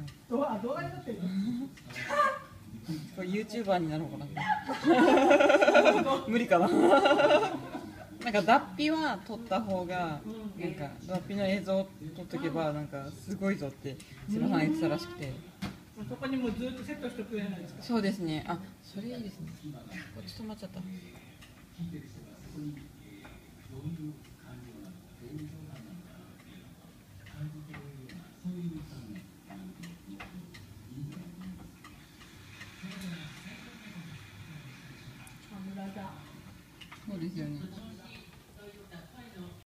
動画になってる。 これ YouTuber になろうかな。無理かな。なんか脱皮は撮った方が、なんか脱皮の映像を撮っとけばなんかすごいぞってセロさん言ってたらしくて。 そこにもずっとセットしてくれないですか。 そうですね。あ、それいいですね。こっち止まっちゃった。そうですよね。